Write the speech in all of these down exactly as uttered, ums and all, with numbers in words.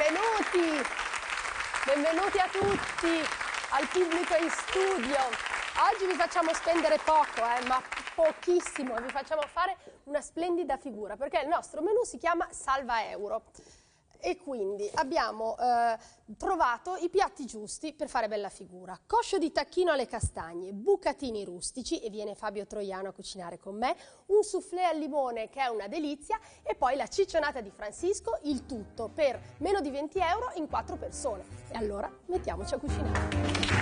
benvenuti! Benvenuti a tutti, al pubblico in studio. Oggi vi facciamo spendere poco, eh, ma pochissimo, vi facciamo fare una splendida figura, perché il nostro menù si chiama Salva Euro. E quindi abbiamo eh, trovato i piatti giusti per fare bella figura. Coscio di tacchino alle castagne, bucatini rustici, e viene Fabio Troiano a cucinare con me, un soufflé al limone che è una delizia, e poi la ciccionata di Francisco, il tutto per meno di venti euro in quattro persone. E allora mettiamoci a cucinare.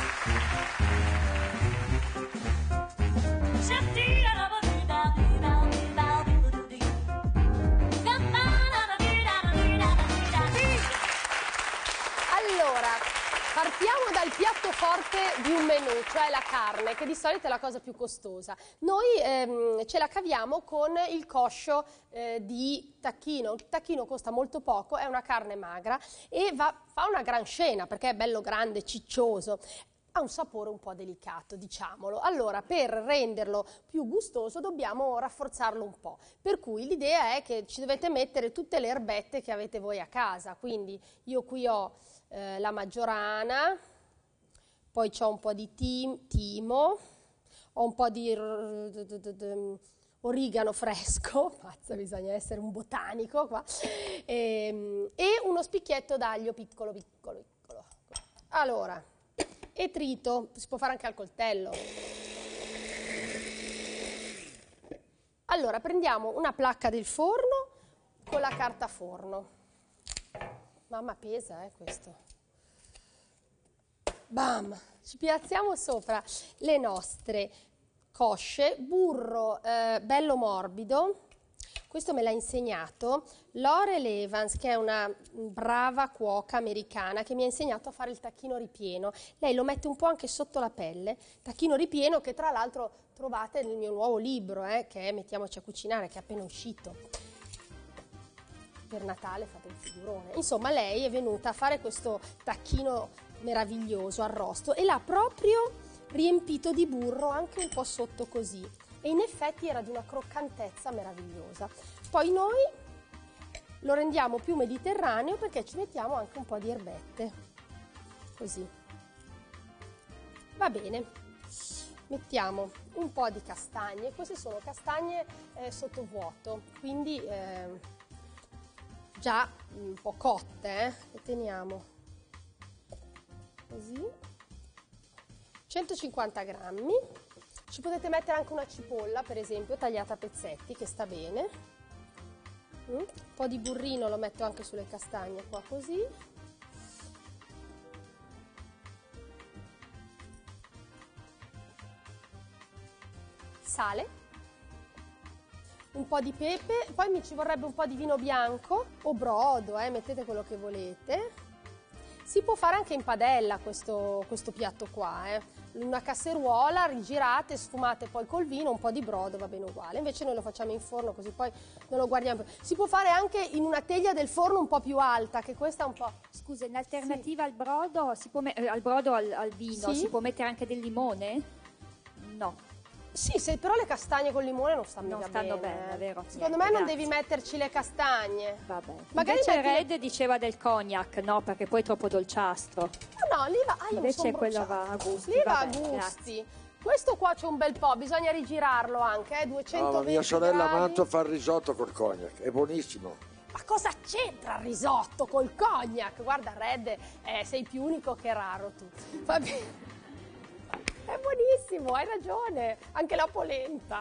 Allora, partiamo dal piatto forte di un menù, cioè la carne, che di solito è la cosa più costosa. Noi ehm, ce la caviamo con il coscio eh, di tacchino. Il tacchino costa molto poco, è una carne magra e va, fa una gran scena perché è bello grande, ciccioso. Ha un sapore un po' delicato, diciamolo. Allora, per renderlo più gustoso dobbiamo rafforzarlo un po'. Per cui l'idea è che ci dovete mettere tutte le erbette che avete voi a casa. Quindi io qui ho eh, la maggiorana, poi ho un po' di tim, timo, ho un po' di origano fresco, mazza, bisogna essere un botanico qua, e, e uno spicchietto d'aglio piccolo, piccolo, piccolo. Allora, e trito, si può fare anche al coltello. Allora, prendiamo una placca del forno con la carta forno. Mamma, pesa, eh, questo. Bam! Ci piazziamo sopra le nostre cosce, burro eh, bello morbido. Questo me l'ha insegnato Laurel Evans, che è una brava cuoca americana che mi ha insegnato a fare il tacchino ripieno. Lei lo mette un po' anche sotto la pelle, tacchino ripieno, che tra l'altro trovate nel mio nuovo libro, eh, che è Mettiamoci a cucinare, che è appena uscito. Per Natale fate il figurone. Insomma, lei è venuta a fare questo tacchino meraviglioso arrosto e l'ha proprio riempito di burro anche un po' sotto così. E in effetti era di una croccantezza meravigliosa. Poi noi lo rendiamo più mediterraneo perché ci mettiamo anche un po' di erbette, così. Va bene, mettiamo un po' di castagne. Queste sono castagne eh, sottovuoto, quindi eh, già un po' cotte, eh? Le teniamo così, centocinquanta grammi. Ci potete mettere anche una cipolla, per esempio, tagliata a pezzetti, che sta bene. Mm. Un po' di burrino lo metto anche sulle castagne, qua così. Sale. Un po' di pepe, poi mi ci vorrebbe un po' di vino bianco o brodo, eh, mettete quello che volete. Si può fare anche in padella questo, questo piatto qua, eh. Una casseruola, rigirate, sfumate poi col vino, un po' di brodo, va bene uguale. Invece noi lo facciamo in forno così poi non lo guardiamo più. Si può fare anche in una teglia del forno un po' più alta, che questa è un po'... Scusa, in alternativa sì. al brodo, si può eh, al brodo al, al vino, sì? Si può mettere anche del limone? No. Sì, se però le castagne con limone non stanno non mica stanno bene. bene, vero? Secondo Niente, me non grazie. devi metterci le castagne. Vabbè. Magari invece metti... Red diceva del cognac, no, perché poi è troppo dolciastro. No, no, lì va... Ah, invece quello va a gusti. Lì vabbè, va a gusti. Grazie. Questo qua c'è un bel po', bisogna rigirarlo anche, eh, duecentoventi no, ma mia sorella gradi. Manto fa il risotto col cognac, è buonissimo. Ma cosa c'entra il risotto col cognac? Guarda, Red, eh, sei più unico che raro tu. Va bene. È buonissimo, hai ragione, anche la polenta.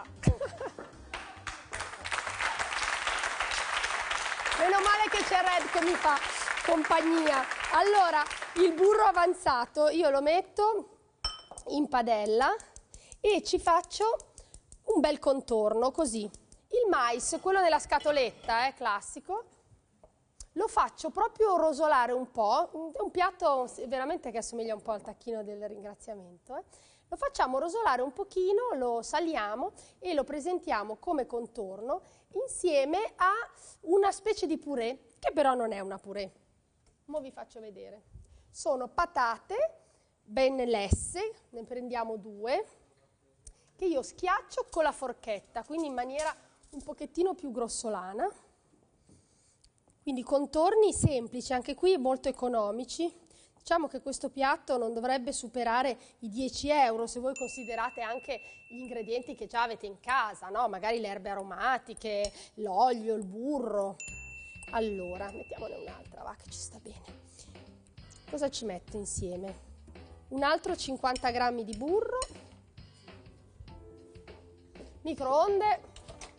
Meno male che c'è Red che mi fa compagnia. Allora, il burro avanzato io lo metto in padella e ci faccio un bel contorno, così. Il mais, quello nella scatoletta, eh, classico, lo faccio proprio rosolare un po'. È un piatto veramente che assomiglia un po' al tacchino del ringraziamento, eh. Lo facciamo rosolare un pochino, lo saliamo e lo presentiamo come contorno insieme a una specie di purè, che però non è una purè. Mo vi faccio vedere. Sono patate ben lesse, ne prendiamo due, che io schiaccio con la forchetta, quindi in maniera un pochettino più grossolana. Quindi contorni semplici, anche qui molto economici. Diciamo che questo piatto non dovrebbe superare i dieci euro se voi considerate anche gli ingredienti che già avete in casa, no? Magari le erbe aromatiche, l'olio, il burro. Allora, mettiamone un'altra, va, che ci sta bene. Cosa ci metto insieme? Un altro cinquanta grammi di burro, microonde.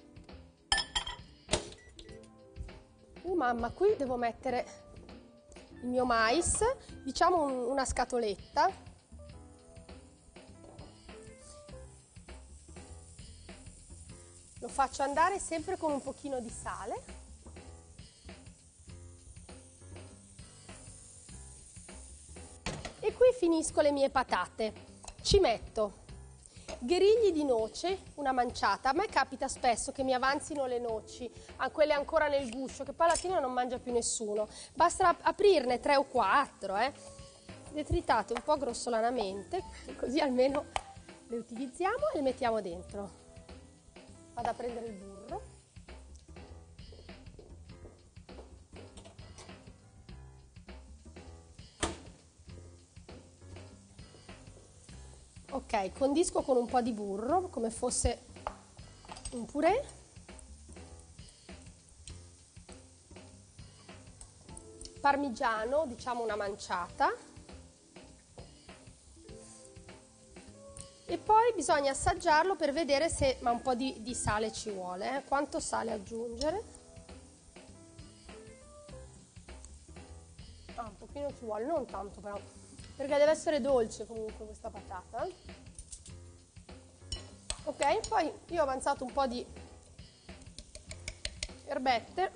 Uh, mamma, qui devo mettere il mio mais, diciamo un, una scatoletta. Lo faccio andare sempre con un pochino di sale. E qui finisco le mie patate. Ci metto gherigli di noce, una manciata. A me capita spesso che mi avanzino le noci, a quelle ancora nel guscio, che poi alla fine non mangia più nessuno. Basta aprirne tre o quattro, eh. Le tritate un po' grossolanamente, così almeno le utilizziamo e le mettiamo dentro. Vado a prendere il burro. Ok, condisco con un po' di burro, come fosse un purè. Parmigiano, diciamo una manciata. E poi bisogna assaggiarlo per vedere se, ma un po' di, di sale ci vuole, eh? Quanto sale aggiungere? Ah, un pochino ci vuole, non tanto però. Perché deve essere dolce comunque questa patata. Ok, poi io ho avanzato un po' di erbette.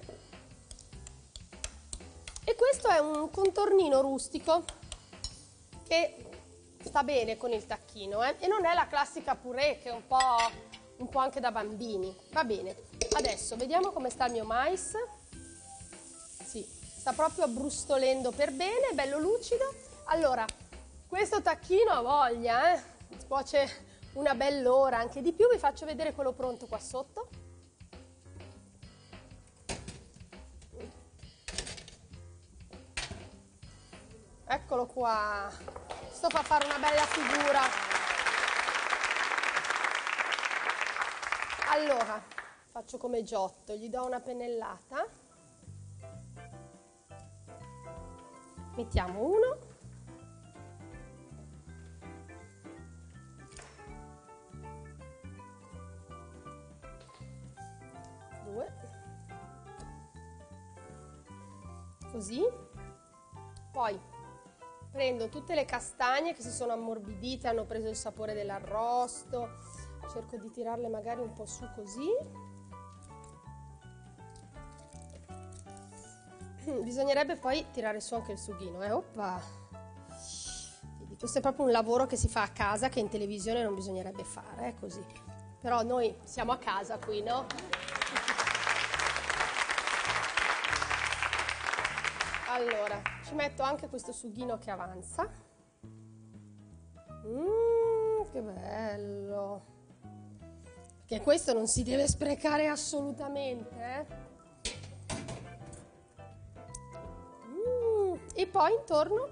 E questo è un contornino rustico che sta bene con il tacchino, eh? E non è la classica purè che è un po', un po' anche da bambini. Va bene, adesso vediamo come sta il mio mais. Sì, sta proprio abbrustolendo per bene, bello lucido. Allora, questo tacchino ha voglia, eh? Cuoce una bell'ora, anche di più. Vi faccio vedere quello pronto qua sotto. Eccolo qua. Sto fa fare una bella figura. Allora, faccio come Giotto, gli do una pennellata. Mettiamo uno. Così, poi prendo tutte le castagne che si sono ammorbidite, hanno preso il sapore dell'arrosto, cerco di tirarle magari un po' su così. Bisognerebbe poi tirare su anche il sughino, eh? Oppa! Questo è proprio un lavoro che si fa a casa, che in televisione non bisognerebbe fare, eh? Così. Però noi siamo a casa qui, no? Allora, ci metto anche questo sughino che avanza. Mmm, che bello! Che questo non si deve sprecare assolutamente, eh? Mm, e poi intorno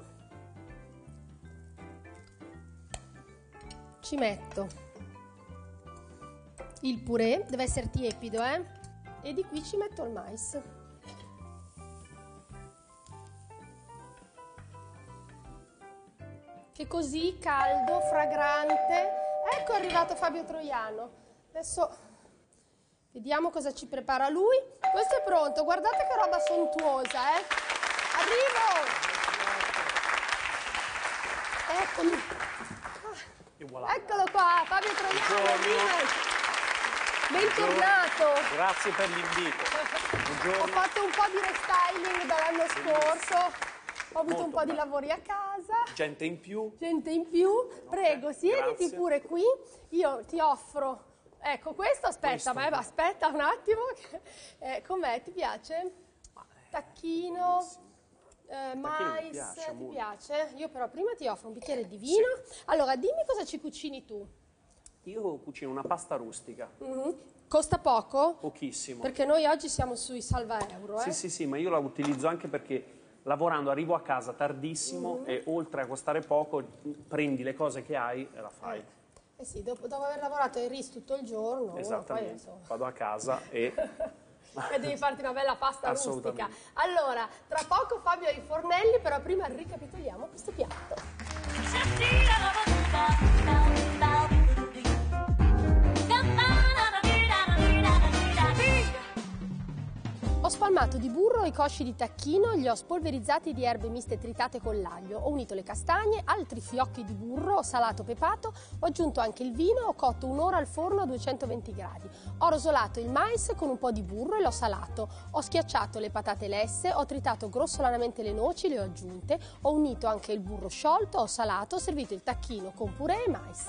ci metto il purè, deve essere tiepido, eh? E di qui ci metto il mais. Che così caldo, fragrante. Ecco è arrivato Fabio Troiano. Adesso vediamo cosa ci prepara lui. Questo è pronto, guardate che roba sontuosa, eh. Arrivo! Eccomi. Ah, eccolo qua, Fabio Troiano. Bentornato. Grazie per l'invito. Buongiorno. Ho fatto un po' di restyling dall'anno scorso. Ho avuto Molto un po' bello. di lavori a casa. Gente in più. Gente in più. Prego, Okay, siediti grazie. pure qui. Io ti offro. Ecco, questo aspetta, Questo. ma aspetta un attimo. Eh, com'è? Ti piace? Tacchino, eh, mais, mi piace ti molto. piace? Io però prima ti offro un bicchiere di vino. Allora, dimmi cosa ci cucini tu. Io cucino una pasta rustica. Mhm. Costa poco? Pochissimo. Perché noi oggi siamo sui salva euro, eh? Sì, sì, sì, ma io la utilizzo anche perché lavorando arrivo a casa tardissimo mm. e oltre a costare poco prendi le cose che hai e la fai. Eh sì, dopo, dopo aver lavorato in R I S tutto il giorno, esattamente, poi, vado a casa e... e devi farti una bella pasta rustica. Allora, tra poco Fabio ai fornelli, però prima ricapitoliamo questo piatto. Ho spalmato di burro i cosci di tacchino, li ho spolverizzati di erbe miste tritate con l'aglio, ho unito le castagne, altri fiocchi di burro, ho salato pepato, ho aggiunto anche il vino, ho cotto un'ora al forno a duecentoventi gradi. Ho rosolato il mais con un po' di burro e l'ho salato, ho schiacciato le patate lesse, ho tritato grossolanamente le noci, le ho aggiunte, ho unito anche il burro sciolto, ho salato, ho servito il tacchino con purè e mais.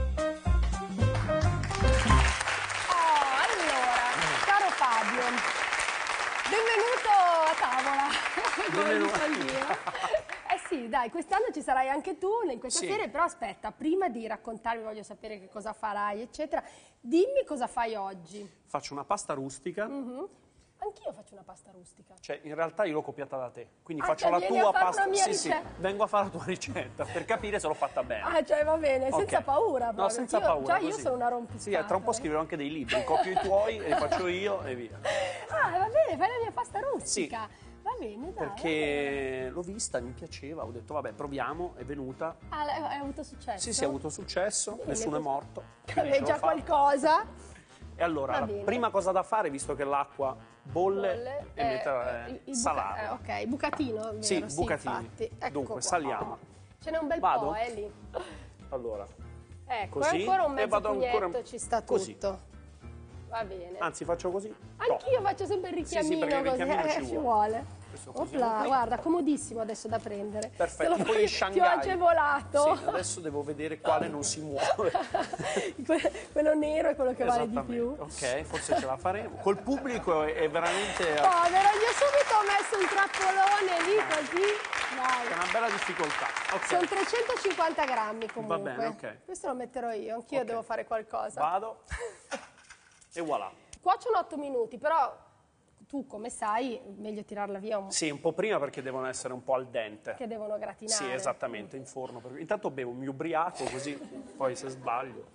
Oh, allora, caro Fabio, benvenuto a tavola, benvenuto. Eh sì, dai, quest'anno ci sarai anche tu in questa sì. serie, però aspetta, prima di raccontarmi, voglio sapere che cosa farai, eccetera, dimmi cosa fai oggi. Faccio una pasta rustica. Mm-hmm. Anch'io faccio una pasta rustica. Cioè, in realtà io l'ho copiata da te, quindi ah, faccio cioè, la vieni tua a fare pasta. una mia sì, sì, vengo a fare la tua ricetta per capire se l'ho fatta bene. Ah, cioè va bene, senza okay. paura. Proprio. No, senza io, paura. Cioè, così. io sono una rompiscatole. Sì, tra un po' scriverò anche dei libri, copio i tuoi, li faccio io e via. Ah, va bene, fai la mia pasta rustica. Sì. Va bene, dai. Perché l'ho vista, mi piaceva, ho detto vabbè proviamo, è venuta. Ah, hai avuto successo? Sì, sì, ha avuto successo, bene, nessuno è morto. È già qualcosa. E allora, la prima cosa da fare, visto che l'acqua bolle, bolle e eh, mettere il, il salare. Buca, eh, ok, bucatino, vero? Sì, bucatini. Sì, ecco Dunque, qua. saliamo. Ce n'è un bel vado? po', eh, lì. Allora, ecco, così, ancora un mezzo e vado pugnetto, ancora ci sta così. tutto. Va bene. Anzi, faccio così. Anch'io no. faccio sempre il richiamino, sì, sì, perché il richiamino così, ci, eh, ci vuole. vuole. Opla, guarda, comodissimo adesso da prendere. Perfetto, poi in Shanghai. Ti ho agevolato. Sì, adesso devo vedere quale non si muove. Quello nero è quello che vale di più. Ok, forse ce la faremo. Col pubblico è, è veramente... Povero, gli ho subito messo un trappolone lì così. Dai. È una bella difficoltà. Okay. Sono trecentocinquanta grammi comunque. Va bene, ok. Questo lo metterò io, anch'io okay. devo fare qualcosa. Vado. E voilà. Cuociono otto minuti, però... Tu, come sai, meglio tirarla via un po'. Sì, un po' prima perché devono essere un po' al dente. Che devono gratinare. Sì, esattamente, in forno. Intanto bevo, mi ubriaco così, poi se sbaglio.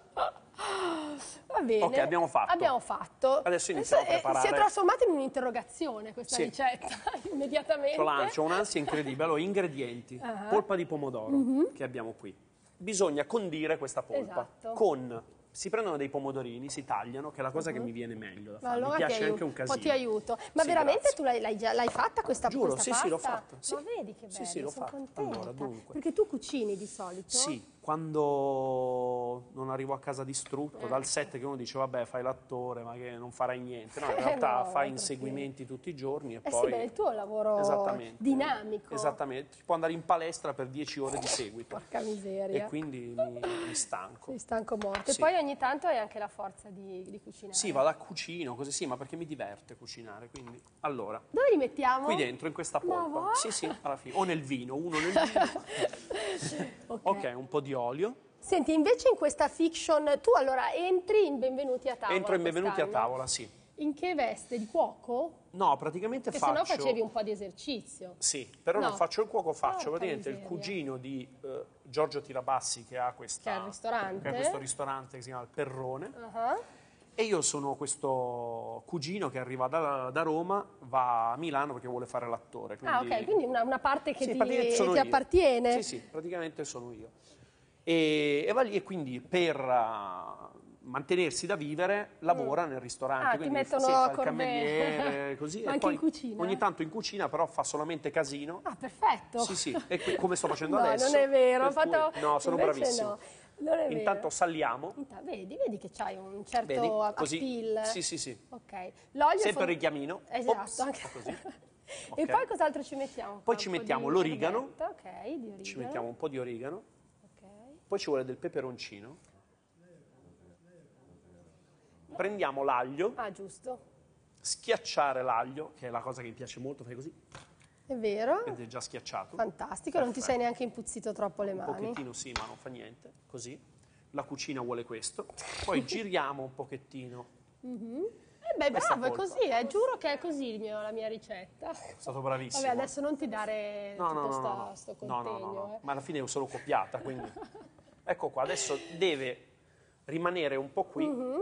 Va bene. Ok, abbiamo fatto. Abbiamo fatto. Adesso iniziamo Adesso, a preparare. Si è trasformata in un'interrogazione questa sì. ricetta, immediatamente. C'ho un'ansia incredibile. Allora, ingredienti. Uh-huh. Polpa di pomodoro, uh-huh. che abbiamo qui. Bisogna condire questa polpa esatto. con... Si prendono dei pomodorini, si tagliano, che è la cosa uh-huh. che mi viene meglio da fare. Allora mi piace ti anche un casino. Un po' ti aiuto. Ma sì, veramente grazie. tu l'hai, l'hai, già, l'hai fatta questa, Giuro, questa sì, pasta? sì, l'ho fatta. Sì. Ma vedi che bello, sì, sì, l'ho sono fatta. contenta. Allora, dunque. Perché tu cucini di solito? Sì, quando non arrivo a casa distrutto, eh. dal set che uno dice vabbè fai l'attore ma che non farai niente, no in realtà no, fai inseguimenti tutti i giorni e eh poi... sì, beh, il tuo è un lavoro dinamico. Esattamente, si può andare in palestra per dieci ore di seguito. Porca miseria. E quindi mi, mi stanco. Sei stanco morto. Sì. E poi ogni tanto hai anche la forza di, di cucinare. Sì, vado a cucino, così sì, ma perché mi diverte cucinare, quindi... Allora... Dove li mettiamo? Qui dentro, in questa polpa. Sì, sì, alla fine. O nel vino, uno nel vino. ok, okay, un po' di olio. Senti, invece in questa fiction tu allora entri in Benvenuti a tavola. Entro in Benvenuti a tavola, sì. In che veste? Di cuoco? No, praticamente Perché faccio... Perché sennò facevi un po' di esercizio. Sì, però no. non faccio il cuoco, faccio Porca praticamente miseria. il cugino di uh, Giorgio Tirabassi che ha questa... Che è il ristorante. Che ha questo ristorante che si chiama Il Perrone. Uh-huh. E io sono questo cugino che arriva da, da Roma, va a Milano perché vuole fare l'attore. Quindi... Ah, ok, quindi una, una parte che sì, ti, ti ti appartiene. Sì, sì, praticamente sono io. E, e va lì e quindi per uh, mantenersi da vivere lavora mm. nel ristorante. Ah, quindi ti mettono sì, fa a il cameriere, così. Ma e anche poi in cucina? Ogni tanto in cucina, però fa solamente casino. Ah, perfetto. Sì, sì, e qui, come sto facendo no, adesso. non è vero. Ho fatto... fatto... No, sono Invece bravissimo. No. Non è Intanto vero. saliamo. Intanto, vedi, vedi che c'hai un certo vedi? Così. appeal. Sì, sì, sì. Ok. L'olio sempre sono... richiamino. Esatto. Ops, Anche... così. Okay. E poi cos'altro ci mettiamo? Poi ci mettiamo l'origano. Ok, di origano. Ci mettiamo un po' di origano. Okay. Poi ci vuole del peperoncino. Prendiamo l'aglio. Ah, giusto. Schiacciare l'aglio, che è la cosa che mi piace molto, fai così. È vero. Ed è già schiacciato. Fantastico, Perfetto. Non ti sei neanche impuzzito troppo le mani. Un pochettino sì, ma non fa niente. Così. La cucina vuole questo. Poi giriamo un pochettino Mm-hmm. Eh beh, bravo, è così, eh, giuro che è così il mio, la mia ricetta. È stato bravissimo. Vabbè, adesso non ti dare no, tutto no, no, sta, no. sto no, contegno. no, no, no. Eh. Ma alla fine ho solo copiata, quindi... Ecco qua, adesso deve rimanere un po' qui. Mm-hmm.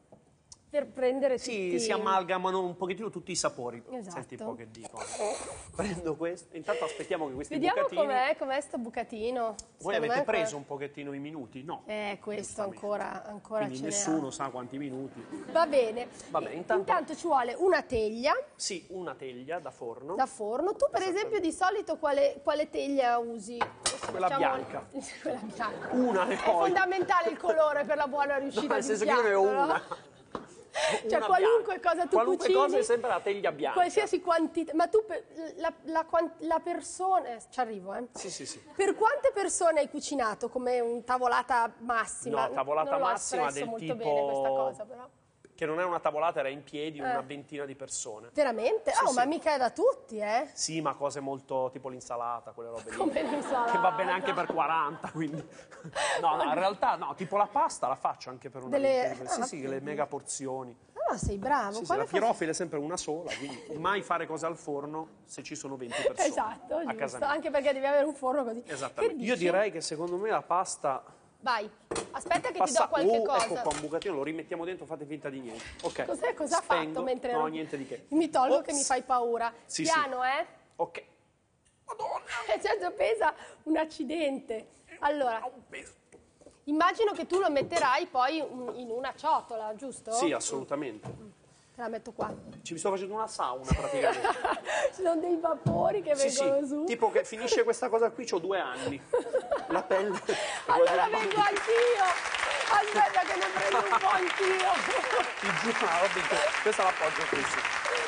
Per prendere Sì, tutti... si amalgamano un pochettino tutti i sapori. Esatto. Senti un po' che dico. Prendo questo. Intanto aspettiamo che questi Vediamo bucatini... com'è, com'è sto bucatino. Voi Secondo avete me preso qua- un pochettino i minuti? No. Eh, questo Giustamente. ancora, ancora Quindi ce ne ha. nessuno sa quanti minuti. Va bene. Vabbè, intanto- ci vuole una teglia Sì, una teglia da forno. da forno. Tu per esempio di solito quale, quale teglia usi? Adesso Quella facciamo- bianca. Quella bianca. Una e È poi... fondamentale il colore per la buona riuscita No, nel di senso un che io ne ho piatto, no? una. Cioè Una qualunque bianca. cosa tu Qualunque cucini, cosa è sempre la teglia bianca. qualsiasi quantità, ma tu per, la, la, quan- la persona, eh, ci arrivo, eh. Sì, sì, sì. Per quante persone hai cucinato come un tavolata massima? No, tavolata non l'ho massima espresso del molto tipo- bene questa cosa, però. Che non è una tavolata, era in piedi Eh. una ventina di persone. Veramente? Sì, oh, sì. ma mica è da tutti, eh? Sì, ma cose molto tipo l'insalata, quelle robe lì. Come l'insalata. Che va bene anche per quaranta, quindi... No, no, in realtà no, tipo la pasta la faccio anche per una Delle- ventina. Sì, ah, sì, le mega porzioni. Ah, sei bravo. Sì, sì, Quale la fai- pirofila è sempre una sola, quindi mai fare cose al forno se ci sono venti persone. Esatto, a casa giusto. mia. Anche perché devi avere un forno così. Esattamente. Che Io dici? direi che secondo me la pasta... Vai, aspetta che ti passa... do qualche oh, cosa. ecco qua un bucatino, lo rimettiamo dentro, fate finta di niente. Ok. Cos'è? Cosa ha Spengo. fatto mentre No, ero- niente di che. Mi tolgo Ops. che mi fai paura. Sì, Piano, eh? Ok. Madonna. Eh, certo, pesa un accidente. Allora, Un peso. immagino che tu lo metterai poi un- in una ciotola, giusto? Sì, assolutamente. Te la metto qua. Ci sto facendo una sauna praticamente. Ci sono dei vapori che Sì, sì, vengono su. tipo che finisce questa cosa qui, c'ho due anni. La pelle... è Allora quasi- vengo anch'io. Aspetta che ne prendo un po' anch'io. Ti giuro, no, vabbè, che- questa l'appoggio qui, sì.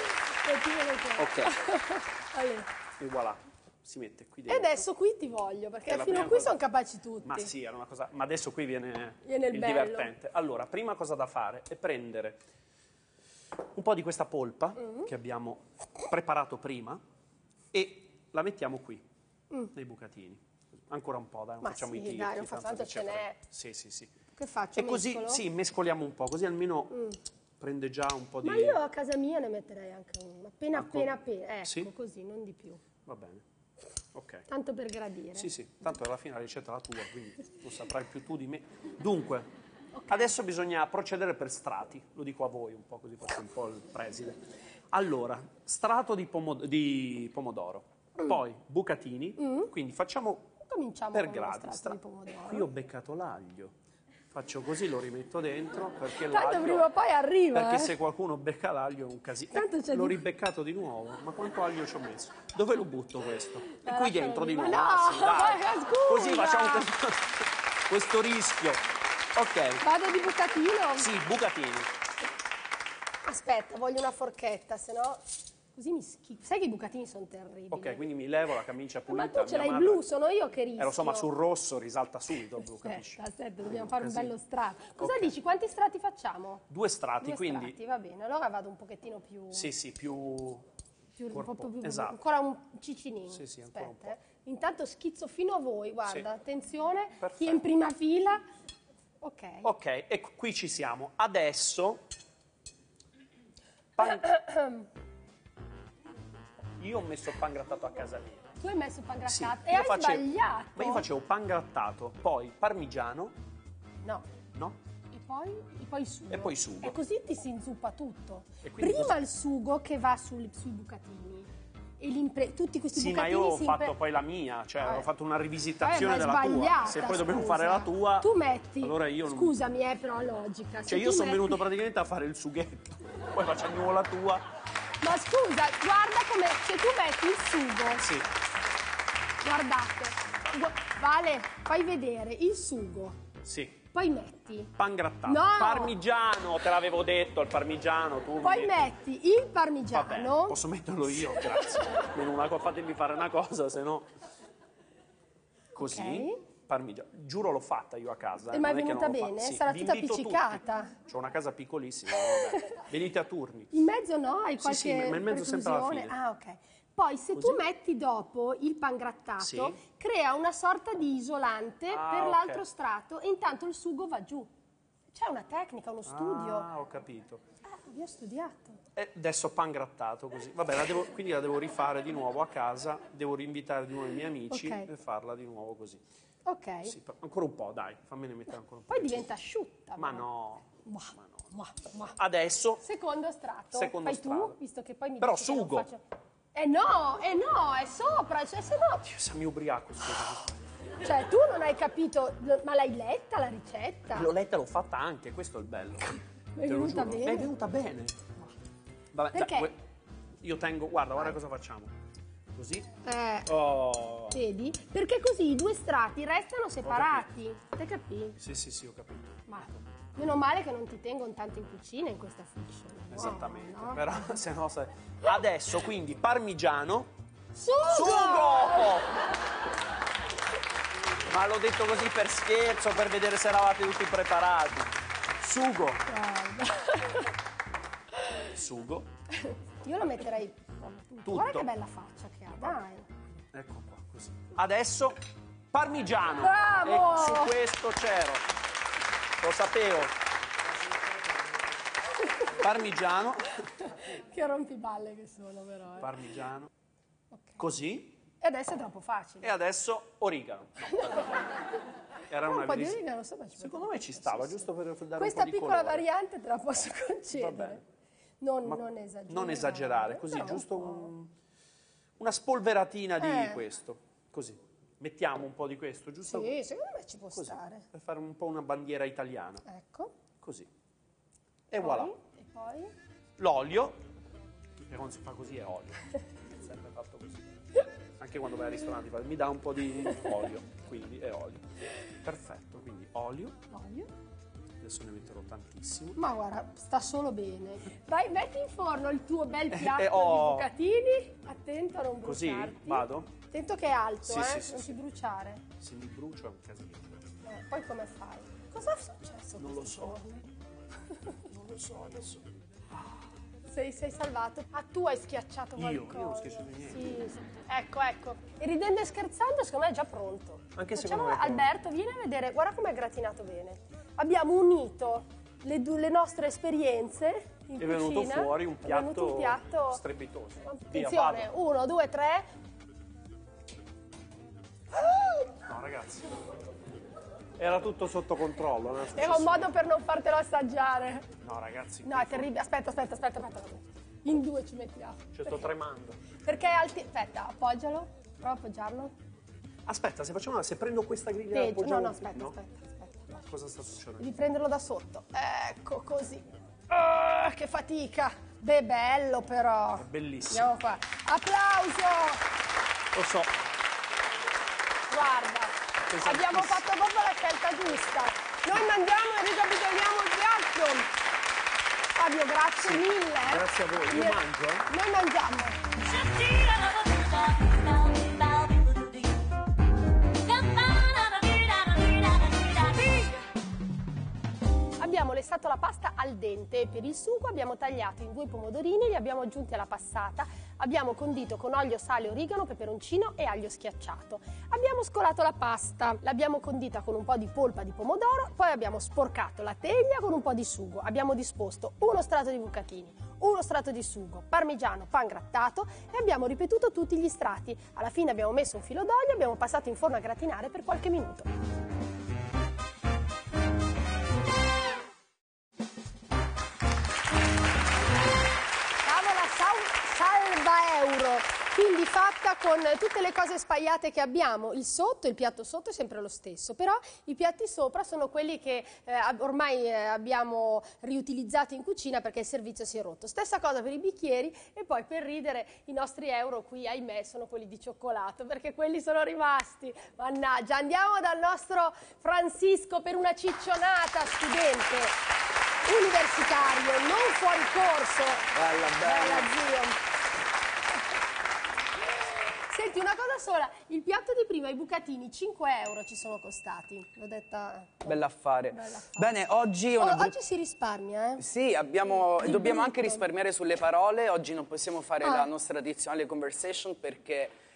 Mettilo qua. Ok, Allora. e voilà, si mette qui E dentro. adesso qui ti voglio, perché È la fino a prima qui cosa. sono capaci tutti. Ma sì, era una cosa... Ma adesso qui viene, Viene il il bello. divertente. Allora, prima cosa da fare è prendere un po' di questa polpa Mm. che abbiamo preparato prima e la mettiamo qui, Mm. nei bucatini. Ancora un po', dai, non Ma facciamo sì, i tigri. dai, non fa- tanto ce n'è. Sì, sì, sì. Che faccio? E così, mescolo? sì, mescoliamo un po', così almeno prende già un po' di... Ma io a casa mia ne metterei anche uno, appena Ecco. appena appena, ecco, Sì? così, non di più. Va bene. Ok. Tanto per gradire. Sì, sì, tanto alla fine la ricetta è la tua, quindi lo saprai più tu di me. Dunque, adesso bisogna procedere per strati, lo dico a voi un po', così faccio un po' il preside. Allora, strato di, pomo- di pomodoro, poi bucatini, quindi facciamo Cominciamo per con lo gradi. strato stra- di pomodoro. Qui ho beccato l'aglio, faccio così, lo rimetto dentro, perché Tanto l'aglio... prima o poi arriva, Perché eh. se qualcuno becca l'aglio è un casino. Tanto c'è L'ho di- ribeccato di nuovo, ma quanto aglio ci ho messo? Dove lo butto questo? E Eh, qui lascialo dentro lì. di Ma nuovo. no, Ah, sì, dai. ma scusa! Così facciamo questo, questo rischio. Ok, Vado di bucatino? sì, bucatini. Aspetta, voglio una forchetta, se no così mi schifo. Sai che i bucatini sono terribili. Ok, quindi mi levo la camicia Ma pulita. tu ce mia l'hai madre- blu, sono io che rischio. Eh, lo so, ma sul rosso risalta subito il blu, capisci? Aspetta, aspetta, dobbiamo fare un Casino. bello strato. Cosa Ok. dici? Quanti strati facciamo? Due strati, Due quindi... strati, va bene. Allora vado un pochettino più... Sì, sì, più... più, un corpo- po' più, esatto. ancora un cicinino. Sì, sì, ancora un Aspetta, eh. Intanto schizzo fino a voi, guarda, Sì. attenzione, chi Perfetto. è in prima fila. Ok. Ok, e qui ci siamo. Adesso... pan- Io ho messo il pan grattato a casa mia. Tu hai messo il pan Sì, grattato e io hai facevo- sbagliato. Ma io facevo pan grattato, poi parmigiano, No. no? E poi, e poi sugo. E poi sugo. E così ti si inzuppa tutto. E quindi Prima cosa- il sugo che va sul- sui bucatini. E l'impre- tutti questi Sì, ma bucatini io ho si fatto impre- poi la mia, cioè Eh. ho fatto una Eh, rivisitazione ma è della tua. sbagliata, Se poi dobbiamo scusa. fare la tua, Tu metti. allora io non... Scusami, eh, però è logica. Se Cioè io tu sono metti- venuto praticamente a fare il sughetto, poi facciamo di nuovo la tua. Ma scusa, guarda come. Se tu metti il sugo. Sì, Guardate. Gu- Vale, fai vedere il sugo. sì. Poi metti. Pan grattato. No! Parmigiano, te l'avevo detto, il parmigiano, tu... Poi mi- metti il Vabbè, parmigiano. posso metterlo io, grazie. Almeno una co- fatemi fare una cosa, se no... Così, Ok. parmigiano. Giuro l'ho fatta io a casa. E eh, ma è non che venuta non l'ho bene? fatta. Sì, Sarà vi tutta invito appiccicata. tutti. C'ho una casa piccolissima, vabbè. Venite a turni. In mezzo no? Hai Sì, qualche sì, ma in mezzo sempre alla preclusione? fine. Ah, ok. Poi se tu Così? metti dopo il pangrattato, Sì. crea una sorta di isolante Ah, per ok. l'altro strato e intanto il sugo va giù. C'è una tecnica, uno studio. Ah, ho capito. io ho studiato. E adesso pan grattato così. Vabbè, la devo, quindi la devo rifare di nuovo a casa, devo rinvitare di nuovo i miei amici Ok. e farla di nuovo così. Ok. Sì, per- ancora un po', dai, fammene mettere ancora un po'. Poi diventa asciutta. Ma però. no. Mua, Ma no. mua, mua. Adesso, Secondo strato. Secondo Fai strato. tu, visto che poi mi Però dici che non sugo. faccio- Eh no, eh no, è sopra, cioè se no... Dio, se mi ubriaco, scusa. Cioè tu non hai capito, ma l'hai letta la ricetta? L'ho letta, l'ho fatta anche, questo è il bello. Te lo venuta giuro. bene? È venuta bene. Vabbè, Perché? dai, que- io tengo, guarda, guarda cosa facciamo. Così. Eh, Oh. vedi? Perché così i due strati restano separati. Te capi? Sì, sì, sì, ho capito. Ma meno male che non ti tengono tanto in cucina in questa fiction. No, Esattamente. no. Però se no sai- adesso quindi parmigiano. Sugo! Sugo! Ma l'ho detto così per scherzo, per vedere se eravate tutti preparati. Sugo. Guarda. Sugo. Io lo metterei tutto. Guarda che bella faccia che ha, dai. Ecco qua, così. Adesso parmigiano. Bravo! E su questo c'ero. Lo sapevo. Parmigiano. Che rompiballe che sono però. Eh. Parmigiano. Ok. Così. E adesso è troppo facile. E adesso origano. Era un una po' di bellissima- origano sopra ci Secondo me ci stava, giusto per dare Questa un po' di piccola colore. variante te la posso Va concedere. bene. Non, Ma non esagerare. non esagerare, così, però giusto un po'. un- una spolveratina di Eh. questo. Così. Mettiamo un po' di questo, giusto? Sì, secondo me ci può Così, stare. per fare un po' una bandiera italiana. Ecco. Così. E Poi, voilà. E poi? L'olio, che quando si fa così è olio. Sempre fatto così. Anche quando vai al ristorante fai, mi dà un po' di olio, quindi è olio. Perfetto, quindi olio. Olio. Adesso ne metterò tantissimo. Ma guarda, sta solo bene. Vai, metti in forno il tuo bel piatto eh, oh. di bucatini. Attento a non Così? bruciarti. Vado? Attento che è alto, Sì, eh. sì, sì, non sì. ti bruciare. Se mi brucio è un casino. Eh, poi come fai? Cosa è successo? Non lo questi so. giorni? Non lo so adesso. Sei, sei salvato? Ah, tu hai schiacciato Io? qualcosa. Io non ho schiacciato niente. Sì, sì. Ecco, ecco. E ridendo e scherzando, secondo me è già pronto. Anche Facciamo, secondo me è pronto. Alberto, vieni a vedere, guarda com'è gratinato bene. Abbiamo unito le, du- le nostre esperienze in È venuto cucina. fuori un È venuto piatto, un piatto strepitoso. Via, Attenzione, vado. uno, due, tre. No, ragazzi. Era tutto sotto controllo. Non è Era un successo- modo per non fartelo assaggiare. No, ragazzi. No, è terribile. Aspetta, aspetta, aspetta, aspetta. In due ci mettiamo. Ci sto tremando. Perché è alti... Aspetta, appoggialo. Prova a appoggiarlo. Aspetta, se facciamo se prendo questa griglia e Peggio. No, appoggiamo no, qui, aspetta, no? aspetta, aspetta. Cosa sta succedendo? Devi prenderlo da sotto. Ecco, così. Ah, che fatica. Beh, bello però. È bellissimo. Andiamo qua. Applauso. Lo so. Guarda, Pesantissimo. abbiamo fatto proprio la scelta giusta. Noi mangiamo e ricapitoliamo il piatto. Fabio, grazie mille. eh. grazie a voi. Io Io- mangio, eh? Noi mangiamo. Abbiamo lessato la pasta al dente e per il sugo abbiamo tagliato in due pomodorini, li abbiamo aggiunti alla passata, abbiamo condito con olio, sale, origano, peperoncino e aglio schiacciato. Abbiamo scolato la pasta, l'abbiamo condita con un po' di polpa di pomodoro, poi abbiamo sporcato la teglia con un po' di sugo. Abbiamo disposto uno strato di bucatini, uno strato di sugo, parmigiano, pan grattato e abbiamo ripetuto tutti gli strati. Alla fine abbiamo messo un filo d'olio e abbiamo passato in forno a gratinare per qualche minuto. Tavola sal- salva euro, quindi fatta con tutte le cose spaiate che abbiamo. Il sotto, il piatto sotto è sempre lo stesso, però i piatti sopra sono quelli che eh, ab- ormai eh, abbiamo riutilizzato in cucina perché il servizio si è rotto. Stessa cosa per i bicchieri e poi per ridere i nostri euro qui, ahimè, sono quelli di cioccolato perché quelli sono rimasti. Mannaggia, andiamo dal nostro Francisco per una ciccionata, studente universitario, non fuori corso. Bella, bella. Bella, zio. Senti, una cosa sola, il piatto di prima, i bucatini, cinque euro ci sono costati. L'ho detta... Bell'affare. Bell'affare. Bene, oggi... Oh, una bru- oggi si risparmia, eh? Sì, abbiamo, Di dobbiamo brutto. anche risparmiare sulle parole. Oggi non possiamo fare Ah. la nostra tradizionale conversation perché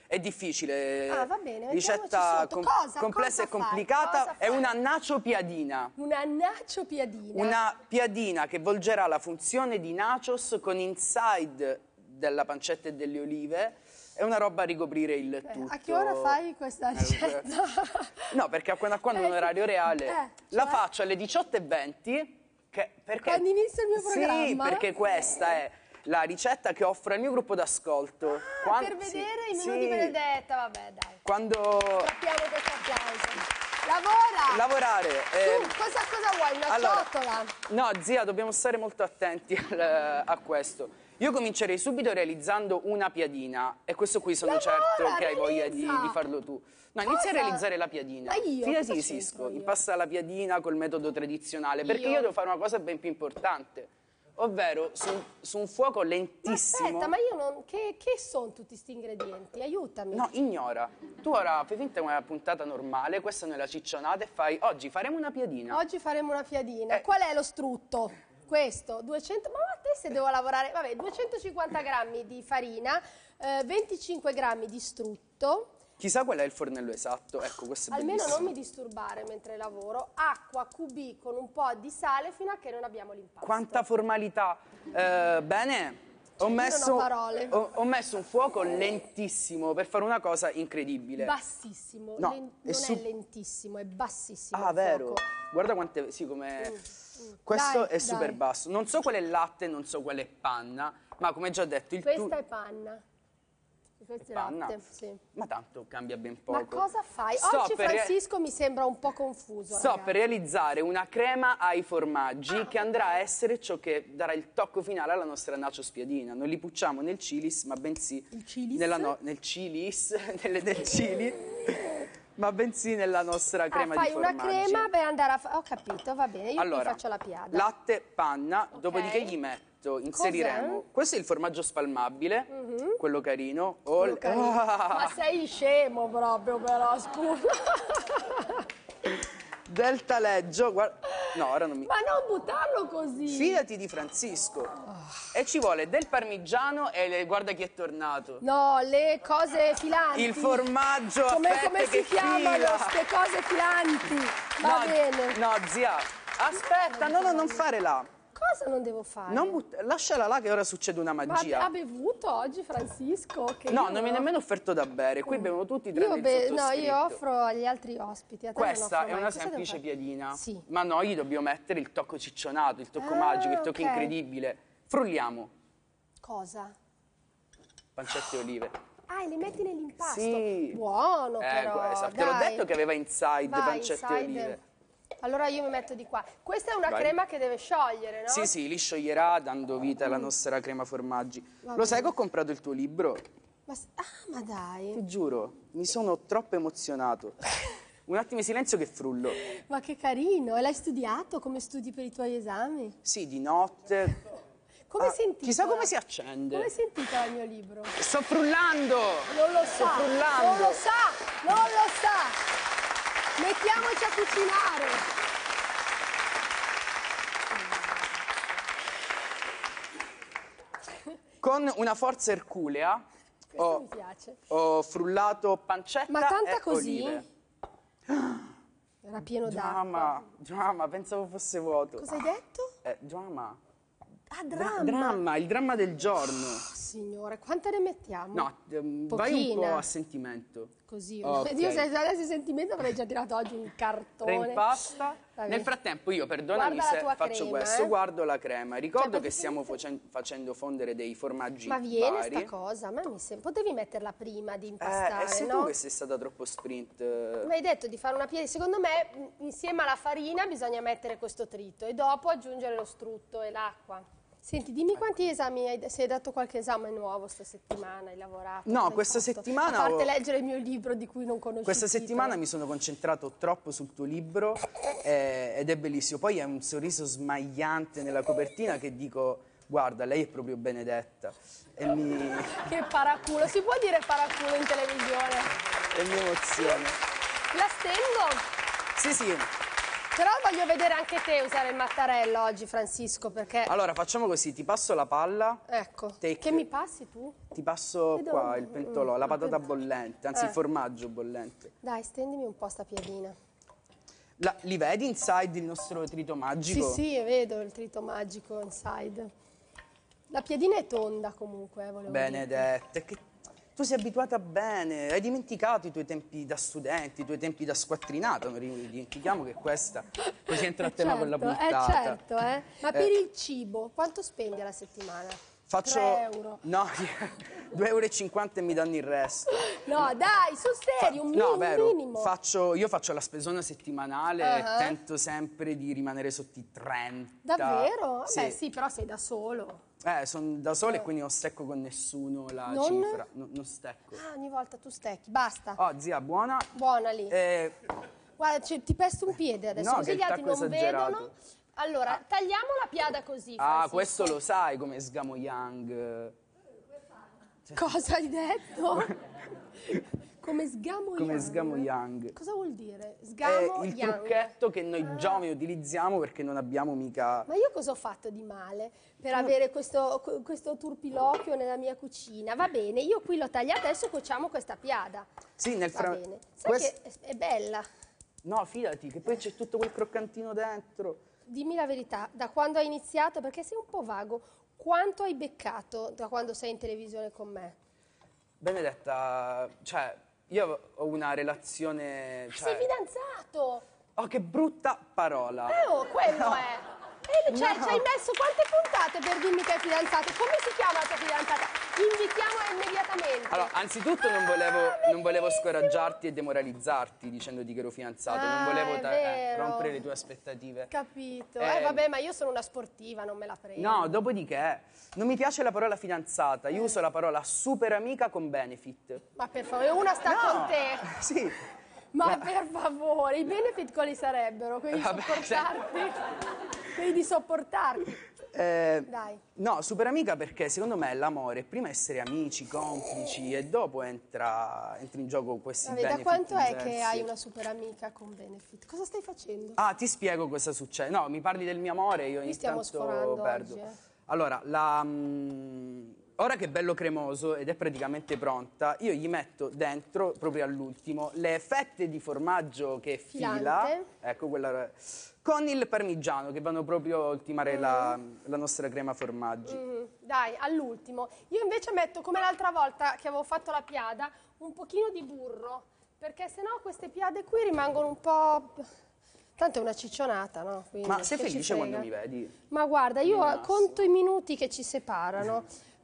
è difficile. Ah, va bene, ricetta mettiamoci sotto. Cosa? complessa Cosa e fai? complicata. Cosa È fai? una nacho piadina. Una nacho piadina. Una piadina che volgerà la funzione di nachos con inside della pancetta e delle olive. È una roba a ricoprire il Eh, tutto. a che ora fai questa Eh, ricetta? No, perché a quando a quando è un orario reale. Eh, La cioè? faccio alle diciotto e venti. Che, perché, Quando inizia il mio Sì, programma? perché questa è la ricetta che offro al mio gruppo d'ascolto. Ah, Quan- per sì, vedere i sì. minuti Benedetta, vabbè dai. Quando Sappiamo questo applauso. Lavora! lavorare. Su, eh, cosa, cosa vuoi? Una allora, ciotola? No, zia, dobbiamo stare molto attenti al- a questo. Io comincerei subito realizzando una piadina e questo qui sono Lavora, certo che hai voglia di, realizza! di farlo tu. No, inizia a Cosa? realizzare la piadina. Ma io? Fidati Cosa di c'entro Sisco, io? impasta la piadina col metodo tradizionale, perché Io? io devo fare una cosa ben più importante, ovvero su, su un fuoco Ma lentissimo. aspetta, ma io non... Che, che sono tutti questi ingredienti? Aiutami. No, ignora. Tu ora fai finta che è una puntata normale, questa non è la ciccionata e fai, oggi faremo una piadina. Oggi faremo una piadina. Eh. Qual è lo strutto? Questo, duecento... Ma a te se devo lavorare... Vabbè, duecentocinquanta grammi di farina, eh, venticinque grammi di strutto. Chissà qual è il fornello esatto, ecco, questo è Almeno bellissimo. non mi disturbare mentre lavoro. Acqua Q B con un po' di sale fino a che non abbiamo l'impasto. Quanta formalità. Eh, bene, ho io non ho messo, parole. ho, ho messo un fuoco lentissimo per fare una cosa incredibile. Bassissimo. No, Len- è non su- è lentissimo, è bassissimo. Ah, il vero. fuoco. Guarda quante... Sì, come... Questo Dai, è super dai. basso. Non so qual è latte, non so qual è panna, ma come già detto il Questa tu... è panna. Questo è panna? latte, sì. Ma tanto cambia ben poco. Ma cosa fai? Sto Oggi per rea- Francisco mi sembra un po' confuso. Sto ragazzi. per realizzare una crema ai formaggi che andrà a essere ciò che darà il tocco finale alla nostra nacho spiadina. Non li pucciamo nel chilis, ma bensì Il chilis? nella no- nel chilis, nelle- nel chili, ma bensì nella nostra Ah, crema fai di una formaggi. crema per andare a fare... Ho capito, va bene, io Allora, ti faccio la piada. latte, panna, Ok. dopodiché gli metto, inseriremo. Questo è il formaggio spalmabile, quello carino. o Quello il- carino. Ah! Ma sei scemo proprio però, scusa. Del taleggio, guarda. No, ora non mi. Ma non buttarlo così. Fidati di Francisco. E ci vuole del parmigiano e le- guarda chi è tornato. No, le cose filanti. Il formaggio a Come, fette come che si chiamano fila. queste cose filanti? Va no, bene. No, zia. Aspetta, no, no, non fare là. Cosa non devo fare? Non but- lasciala là che ora succede una Ma magia. ha bevuto oggi Francisco? Che No, io non mi è nemmeno offerto da bere. Qui bevono tutti tranne Io, il be- no, sottoscritto. io offro agli altri ospiti. A te non Questa offro è mai. una Cosa devo semplice fare? piadina. Sì. Ma noi gli dobbiamo mettere il tocco ciccionato, il tocco Ah, magico, il tocco ok. incredibile. Frulliamo. Cosa? Pancette e olive. Ah, e li metti nell'impasto? Sì. Buono Eh, però, esatto. Te l'ho dai. detto che aveva inside Vai, pancette e inside. olive. Allora io mi metto di qua. Questa è una Vai. crema che deve sciogliere, no? Sì, sì, li scioglierà dando vita alla nostra crema formaggi. Lo sai che ho comprato il tuo libro? Ma, s- ah, ma dai. Ti giuro, mi sono troppo emozionato. Un attimo di silenzio che frullo. Ma che carino. E l'hai studiato come studi per i tuoi esami? Sì, di notte. Come Ah, si intitola? chissà come si accende. Come si intitola il mio libro? Sto frullando! Non lo Sto sa. frullando! Non lo sa. Non lo sa. Mettiamoci a cucinare. Con una forza erculea Questo ho, mi piace. ho frullato pancetta Ma tanta e così? olive. Era pieno d'acqua. Drama, drama, pensavo fosse vuoto. Cosa hai detto? Eh, drama. Ah, Dra- dramma. dramma, il dramma del giorno. Signore, quanta ne mettiamo? No, ehm, vai un Pochina. po' a sentimento. Così. Ok. Io se avessi sentimento avrei già tirato oggi un cartone. Reimpasta. Va bene. Nel frattempo io, perdonami Guarda la se tua faccio crema, questo, eh. guardo la crema. Ricordo Cioè, che stiamo praticamente- facen- facendo fondere dei formaggi Ma viene vari. sta cosa? Ma mi sembra... Potevi metterla prima di Eh, impastare, e sei no? tu che sei stata troppo sprint. eh. Mi hai detto di fare una piede. Secondo me, mh, insieme alla farina bisogna mettere questo trito e dopo aggiungere lo strutto e l'acqua. Senti, dimmi quanti esami hai, se hai dato qualche esame nuovo sta settimana, hai lavorato? No, cosa hai questa fatto? settimana A parte ho- leggere il mio libro di cui non conosco Questa il titolo. settimana mi sono concentrato troppo sul tuo libro eh, ed è bellissimo. Poi è un sorriso smagliante nella copertina che dico, guarda, lei è proprio Benedetta. E mi, Che paraculo, si può dire paraculo in televisione? e mi emoziona. La stendo? Sì, sì. Però voglio vedere anche te usare il mattarello oggi, Francisco, perché... Allora, facciamo così, ti passo la palla. Ecco, Take- che mi passi tu? Ti passo Vedo- qua il pentolò, la Mm, patata mm. bollente, anzi Eh. il formaggio bollente. Dai, stendimi un po' sta piadina. La- li vedi inside il nostro trito magico? Sì, sì, vedo il trito magico inside. La piadina è tonda comunque, eh, volevo dire. Benedetta, che tu sei abituata bene, hai dimenticato i tuoi tempi da studenti, i tuoi tempi da squattrinata, non dimentichiamo che questa, così entra a Eh, tema certo, con la eh, puntata. certo, eh. Ma per il cibo, quanto spendi alla settimana? Faccio... tre euro. No, due euro e cinquanta e mi danno il resto. No, dai, sul serio, un, mi- No, un vero, minimo. faccio, io faccio la spesona settimanale e Ah. tento sempre di rimanere sotto i trenta. Davvero? Sì. Beh, sì, però sei da solo. Eh, sono da solo e quindi non stecco con nessuno la Non? cifra. No, non stecco. Ah, ogni volta tu stecchi, basta. Oh, zia, buona. Buona lì. Eh, Guarda, cioè, ti pesto un piede adesso, No, così che gli il altri tacco non esagerato. vedono. Allora, tagliamo la piada così, ah, Francisco. questo lo sai come sgamo Young. Cosa hai detto? Come sgamo Come young. sgamo Young. Cosa vuol dire? È Sgamo il young. trucchetto che noi giovani utilizziamo perché non abbiamo mica... Ma io cosa ho fatto di male per avere questo, questo turpiloquio nella mia cucina? Va bene, io qui l'ho tagliata, adesso cuociamo questa piada. Sì, nel Va fra... bene. Sai quest- che è, è bella. No, fidati, che poi c'è tutto quel croccantino dentro. Dimmi la verità, da quando hai iniziato, perché sei un po' vago, quanto hai beccato da quando sei in televisione con me? Benedetta, cioè, io ho una relazione... Ah, Cioè... sei fidanzato! Oh, che brutta parola. Eh, oh, quello No. è! E cioè, No. ci hai messo quante puntate per dirmi che è fidanzato? Come si chiama la tua fidanzata? Invitiamola immediatamente. Allora, anzitutto non volevo, Ah, non volevo bellissimo. scoraggiarti e demoralizzarti dicendoti che ero fidanzato, Ah, non volevo è ta- eh, vero. rompere le tue aspettative. Capito. Eh, Eh, vabbè, ma io sono una sportiva, non me la prendo. No, dopodiché, non mi piace la parola fidanzata, io uso la parola super amica con benefit. Ma per favore, una sta No. con te. Sì. Ma per favore, i benefit quali sarebbero? Quelli di Vabbè, sopportarti? Quelli di sopportarti. Eh, Dai. No, super amica perché secondo me l'amore è prima essere amici, complici e dopo entra, entra in gioco questi Vabbè, da benefit quanto è diversi. che hai una super amica con benefit? Cosa stai facendo? Ah, ti spiego cosa succede. No, mi parli del mio amore, io ogni stiamo tanto sforando perdo. oggi, eh. Allora, la, mm, ora che è bello cremoso ed è praticamente pronta, io gli metto dentro, proprio all'ultimo, le fette di formaggio che fila, Filante. ecco quella, con il parmigiano che vanno proprio a ultimare la, la nostra crema formaggi. Mm, dai, all'ultimo. Io invece metto, come l'altra volta che avevo fatto la piada, un pochino di burro, perché sennò queste piade qui rimangono un po'... Tanto è una ciccionata, no? Quindi, Ma sei che ci felice frega? quando mi vedi? Ma guarda, io Rimasto. conto i minuti che ci separano.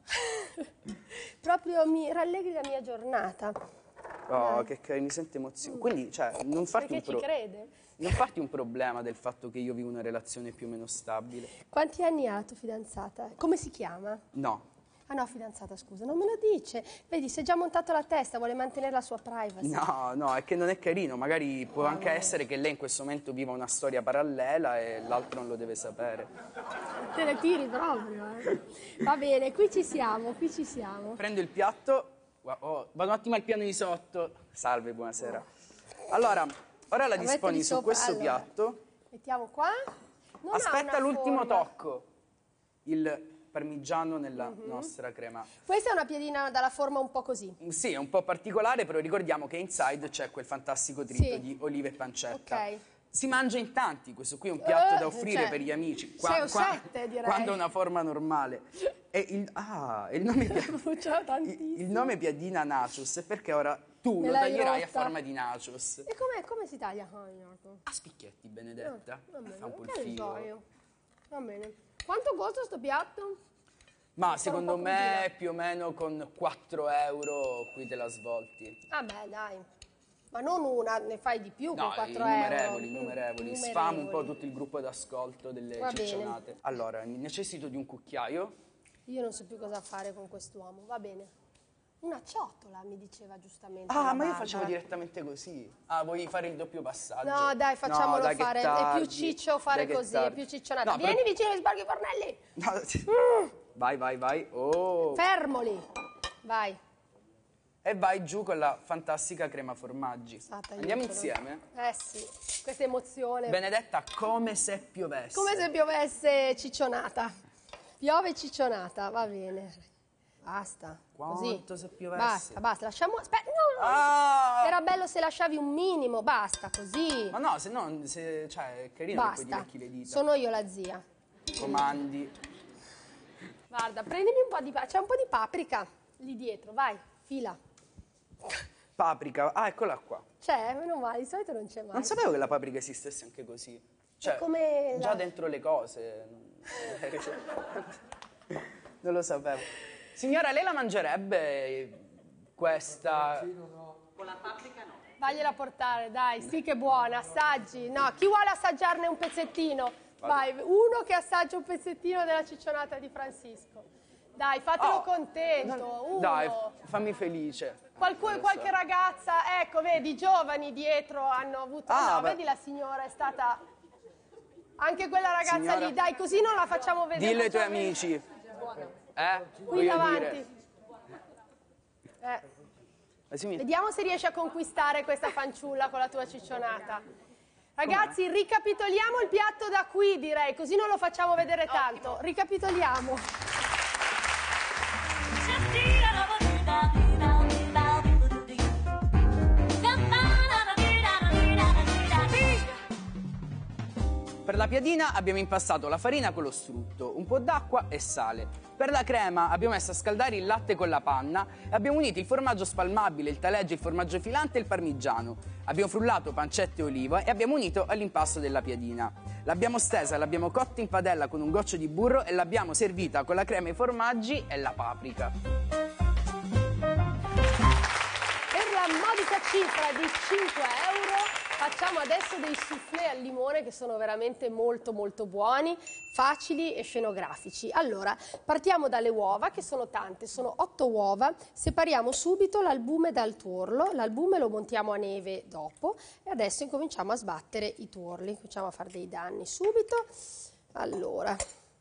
Proprio mi rallegri la mia giornata. Oh, che carino, mi sento emozionato. Quindi, cioè, non farti, Perché un ci pro- crede. non farti un problema del fatto che io vivo una relazione più o meno stabile. Quanti anni ha la tua fidanzata? Come si chiama? No. Ah no, fidanzata, scusa, non me lo dice. Vedi, si è già montato la testa, vuole mantenere la sua privacy. No, no, è che non è carino, magari può anche essere che lei in questo momento viva una storia parallela e l'altro non lo deve sapere. Te le tiri proprio, eh. Va bene, qui ci siamo, qui ci siamo. Prendo il piatto, gua- oh, vado un attimo al piano di sotto. Salve, buonasera. Allora, ora la La disponi metti su sopra, questo allora. piatto. Mettiamo qua. Non ha Aspetta una l'ultimo forma. tocco. Il parmigiano nella nostra crema. Questa è una piadina dalla forma un po' così. Sì, è un po' particolare, però ricordiamo che inside c'è quel fantastico trito Sì. di olive e pancetta. Ok. Si mangia in tanti, questo qui è un piatto Eh, da offrire cioè, per gli amici. sei o sette, direi. Quando ha una forma normale. E il, ah, il nome, pia- Brucia tantissimo. il, il nome piadina nachos è perché ora tu Me lo l'hai taglierai rotta. a forma di nachos. E come, come si taglia? Ah, io- A spicchietti, Benedetta. Va bene, Fa un po' il che ne so filo. io. Va bene. Quanto costa sto piatto? Ma Sono secondo un po' me crudina. più o meno con quattro euro qui te la svolti. Vabbè, dai. Ma non una, ne fai di più con No, quattro innumerevoli, euro. innumerevoli. Mm, Sfamo un po' innumerevoli. tutto il gruppo d'ascolto delle Va bene. ciccionate. Allora, necessito di un cucchiaio. Io non so più cosa fare con quest'uomo, va bene. Una ciotola, mi diceva giustamente. Ah, la ma io Barbara. facevo direttamente così. Ah, vuoi fare il doppio passaggio? No, dai, facciamolo No, dai, che fare. È tardi. più ciccio fare Dai, che così, è tardi. più ciccionata. No, però- Vieni vicino agli sbarchi fornelli. No, sì. Vai, vai, vai. Oh. Fermoli. Vai. e vai giù con la fantastica crema formaggi. Stata Andiamo aiuto, insieme? Eh sì, questa emozione. Benedetta, come se piovesse. Come se piovesse ciccionata. Piove ciccionata, va bene. Basta. Quanto così. se piovesse. Basta, basta. Lasciamo. Aspetta, no, no. Ah! Era bello se lasciavi un minimo, basta, così. Ma no, se no, se, cioè, è carino che poi ti Basta. lecchi le dita. Sono io la zia. Comandi. Guarda, prendimi un po' di c'è un po' di paprika lì dietro, vai, fila. Paprika. Ah, eccola qua. C'è, meno male, di solito non c'è mai. Non sapevo che la paprika esistesse anche così. Cioè, È come già la- dentro le cose. Non lo sapevo. Signora, lei la mangerebbe questa? Vagliela portare, dai, sì che è buona, assaggi. No, chi vuole assaggiarne un pezzettino? Vai, uno che assaggia un pezzettino della ciccionata di Francisco. Dai, fatelo Oh, contento, uno. Dai, fammi felice. Qualcuno, qualche ragazza, ecco, vedi, i giovani dietro hanno avuto... Ah, no, beh. vedi la signora è stata... Anche quella ragazza Signora, lì, dai, così non la facciamo vedere. Dillo ai tuoi facciamo amici. Eh? Qui Voglio davanti. dire. Eh. Eh, sì, mi- Vediamo se riesci a conquistare questa fanciulla con la tua ciccionata. Ragazzi, ricapitoliamo il piatto da qui, direi, così non lo facciamo vedere tanto. Ricapitoliamo. Per la piadina abbiamo impastato la farina con lo strutto, un po' d'acqua e sale. Per la crema abbiamo messo a scaldare il latte con la panna e abbiamo unito il formaggio spalmabile, il taleggio, il formaggio filante e il parmigiano. Abbiamo frullato pancetta e oliva e abbiamo unito all'impasto della piadina. L'abbiamo stesa, l'abbiamo cotta in padella con un goccio di burro e l'abbiamo servita con la crema e i formaggi e la paprika. Per la modica cifra di cinque euro facciamo adesso dei soufflé al limone che sono veramente molto molto buoni, facili e scenografici. Allora, partiamo dalle uova che sono tante, sono otto uova, separiamo subito l'albume dal tuorlo, l'albume lo montiamo a neve dopo e adesso incominciamo a sbattere i tuorli, cominciamo a fare dei danni subito. Allora,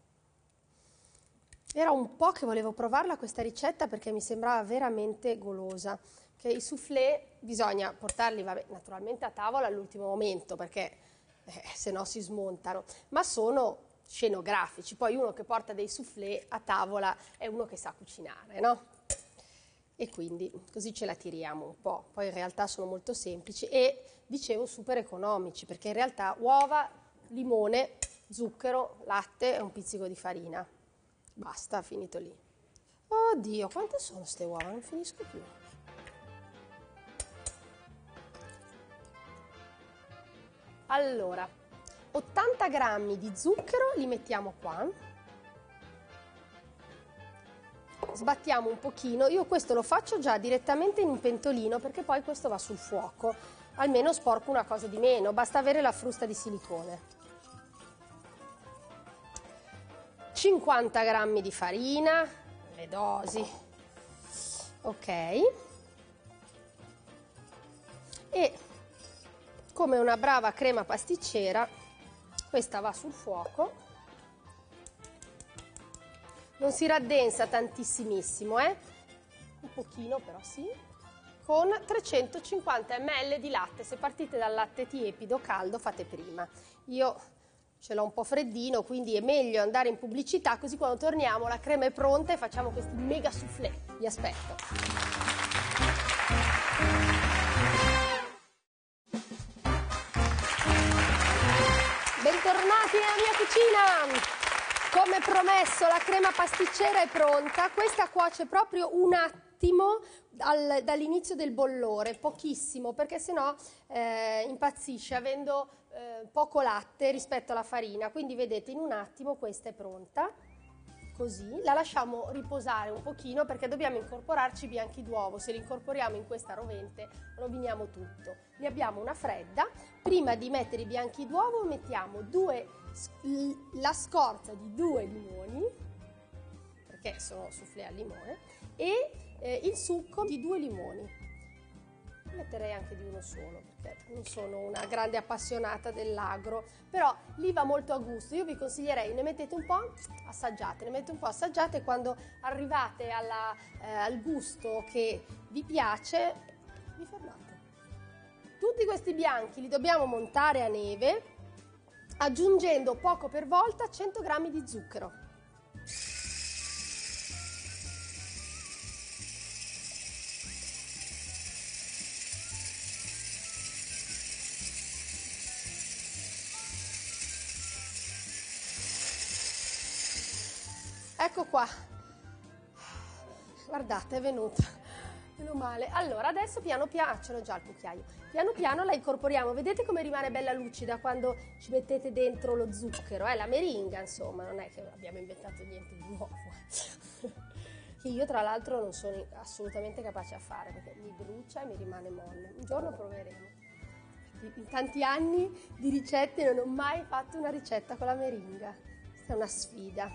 era un po' che volevo provarla questa ricetta perché mi sembrava veramente golosa. Che i soufflé bisogna portarli, vabbè, naturalmente a tavola all'ultimo momento perché eh, se no si smontano, ma sono scenografici. Poi uno che porta dei soufflé a tavola è uno che sa cucinare, no? E quindi così ce la tiriamo un po'. Poi in realtà sono molto semplici e, dicevo, super economici perché in realtà uova, limone, zucchero, latte e un pizzico di farina. Basta, finito lì. Oddio, quante sono ste uova? Non finisco più. Allora, ottanta grammi di zucchero li mettiamo qua. Sbattiamo un pochino. Io questo lo faccio già direttamente in un pentolino perché poi questo va sul fuoco. Almeno sporco una cosa di meno, basta avere la frusta di silicone. cinquanta grammi di farina, le dosi. Ok. E come una brava crema pasticcera, questa va sul fuoco. Non si raddensa tantissimissimo, eh? Un pochino però sì. Con trecentocinquanta millilitri di latte. Se partite dal latte tiepido, caldo, fate prima. Io ce l'ho un po' freddino, quindi è meglio andare in pubblicità, così quando torniamo la crema è pronta e facciamo questi mega soufflé. Vi aspetto. Bentornati nella mia cucina! Come promesso la crema pasticcera è pronta, questa cuoce proprio un attimo al, dall'inizio del bollore, pochissimo perché sennò eh, impazzisce avendo eh, poco latte rispetto alla farina, quindi vedete in un attimo questa è pronta, così la lasciamo riposare un pochino perché dobbiamo incorporarci i bianchi d'uovo, se li incorporiamo in questa rovente roviniamo tutto. Ne abbiamo una fredda, prima di mettere i bianchi d'uovo mettiamo due la scorza di due limoni, perché sono soufflé al limone, e eh, il succo di due limoni. metterei anche di uno solo, perché non sono una grande appassionata dell'agro, però lì va molto a gusto. Io vi consiglierei, ne mettete un po', assaggiate, ne mettete un po', assaggiate, e quando arrivate alla, eh, al gusto che vi piace, vi fermate. Tutti questi bianchi li dobbiamo montare a neve, aggiungendo poco per volta cento grammi di zucchero. Ecco qua, guardate, è venuta, meno male. Allora, adesso piano piano, ce l'ho già il cucchiaio, piano piano la incorporiamo. Vedete come rimane bella lucida quando ci mettete dentro lo zucchero, eh? La meringa, insomma, non è che abbiamo inventato niente di nuovo. Che io, tra l'altro, non sono assolutamente capace a fare, perché mi brucia e mi rimane molle. Un giorno proveremo. In tanti anni di ricette non ho mai fatto una ricetta con la meringa. Questa è una sfida.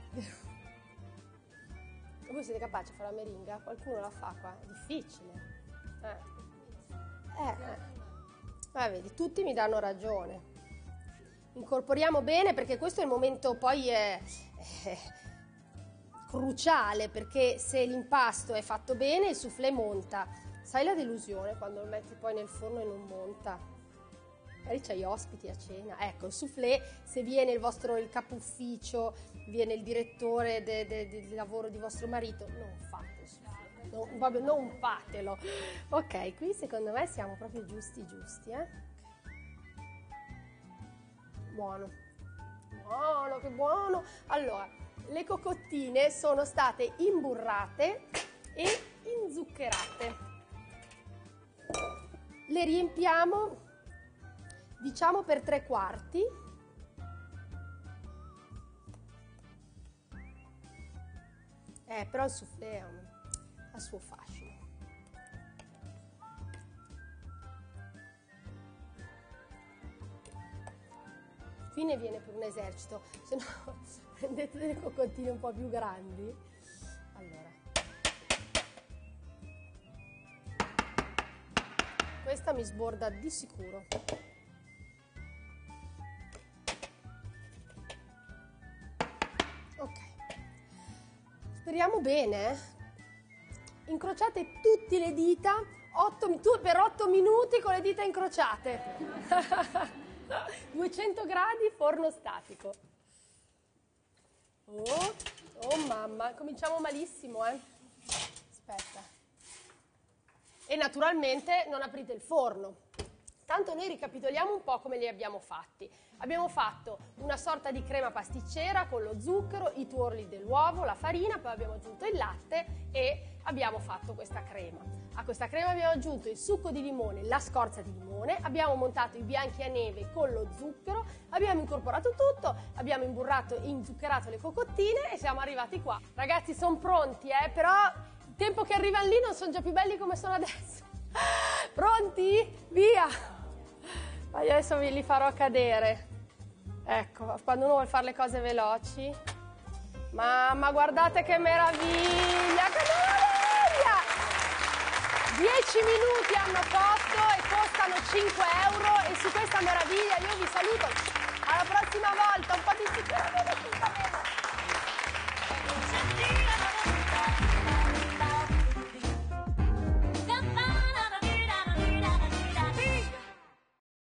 Voi siete capaci a fare la meringa? Qualcuno la fa qua? È difficile. Eh. Eh, eh. Eh, vedi, tutti mi danno ragione. Incorporiamo bene, perché questo è il momento poi è, è cruciale, perché se l'impasto è fatto bene il soufflé monta. Sai la delusione quando lo metti poi nel forno e non monta? Magari c'hai ospiti a cena. Ecco, il soufflé, se viene il vostro il capo ufficio, viene il direttore del de, de, de lavoro di vostro marito, non fate il soufflé, no, vabbè, non fatelo. Ok, qui secondo me siamo proprio giusti giusti, eh? Buono, buono, che buono. Allora, le cocottine sono state imburrate e inzuccherate. Le riempiamo, diciamo, per tre quarti. Eh, però il soufflé ha il suo fascino. Qui ne viene per un esercito, se no prendete delle cocottine un po' più grandi. Allora, questa mi sborda di sicuro. Ok, speriamo bene, eh? Incrociate tutte le dita otto, tu, per otto minuti con le dita incrociate. duecento gradi, forno statico. Oh, oh mamma, cominciamo malissimo, eh? Aspetta. E naturalmente non aprite il forno. Tanto noi ricapitoliamo un po' come li abbiamo fatti. Abbiamo fatto una sorta di crema pasticcera con lo zucchero, i tuorli dell'uovo, la farina, poi abbiamo aggiunto il latte e abbiamo fatto questa crema. A questa crema abbiamo aggiunto il succo di limone, la scorza di limone, abbiamo montato i bianchi a neve con lo zucchero, abbiamo incorporato tutto, abbiamo imburrato e inzuccherato le cocottine e siamo arrivati qua. Ragazzi, sono pronti, eh? Però il tempo che arrivano lì non sono già più belli come sono adesso. Pronti? Via! Io adesso vi li farò cadere. Ecco, quando uno vuole fare le cose veloci. Mamma, guardate che meraviglia! Che meraviglia! Dieci minuti hanno fatto.